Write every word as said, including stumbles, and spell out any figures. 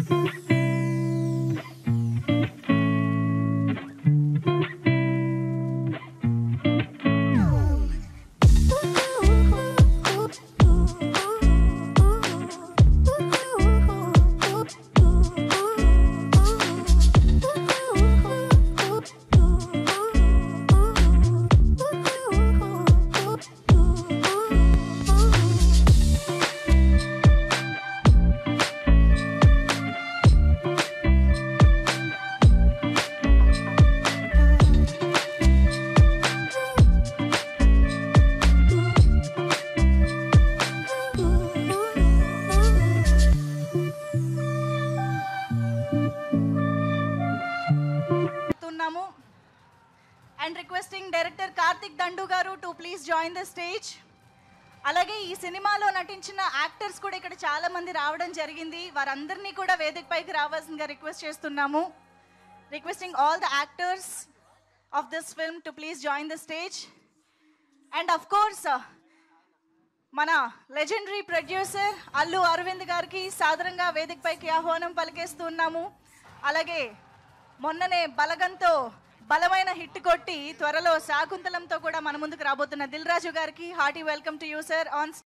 And requesting director Karthik Dandu garu to please join the stage. అలాగే ఈ సినిమాలో నటించిన యాక్టర్స్ కూడా ఇక్కడ చాలా మంది రావడం జరిగింది. వారందరినీ కూడా వేదిక పైకి రావాల్సిందిగా రిక్వెస్ట్ చేస్తున్నాము. Requesting all the actors of this film to please join the stage. And of course మన లెజెండరీ ప్రొడ్యూసర్ అల్లు అరవింద్ గారికి సాదరంగా వేదిక పైకి ఆహ్వానం పలికేస్తున్నాము. అలాగే మొన్ననే బలగంతో బలమైన హిట్ కొట్టి త్వరలో శాకుంతలంతో కూడా మన ముందుకు రాబోతున్న దిల్ రాజు గారికి hearty welcome to you sir on